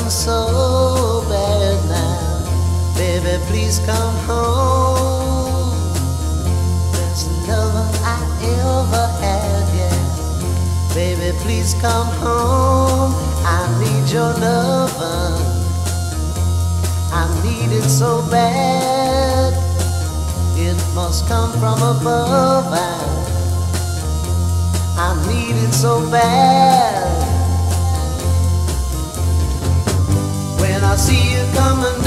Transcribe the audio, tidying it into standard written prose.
hurting so bad now. Baby, please come home. Best lover I ever had, yeah. Baby, please come home. I need your lovin'. I need it so bad. It must come from above. I need it so bad. When I see you coming